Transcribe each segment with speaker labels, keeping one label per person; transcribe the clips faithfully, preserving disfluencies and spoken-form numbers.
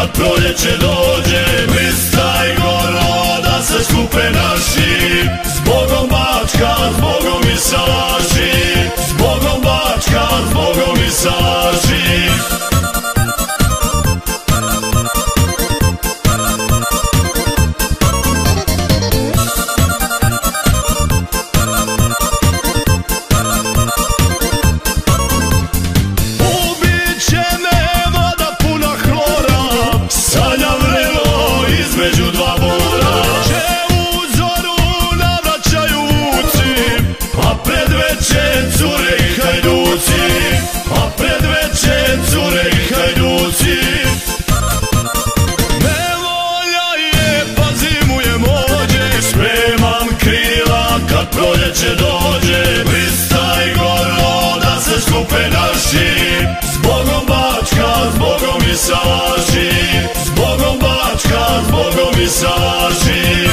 Speaker 1: kad proljeće dođe. Lista i goro da se skupe naši, zbogom Bačka, zbogom i Salaši, zbogom Bačka, zbogom i Salaši. Među dva mora čevu zoru navraćaju vuci, a pred veče cure i hajduci, a pred veče cure i hajduci. Nevolja je, pa zimuje mođe, spremam krila kad proljeće dođe. Lista i goro da se skupe naši, zbogom Bačka, zbogom i Salaši, zbogom Bačka, zbogom i Salaši.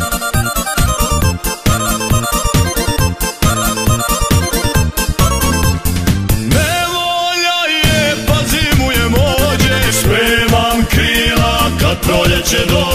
Speaker 1: Nevolja je, pa zimuje mođe, spremam krila kad proljeće dođe.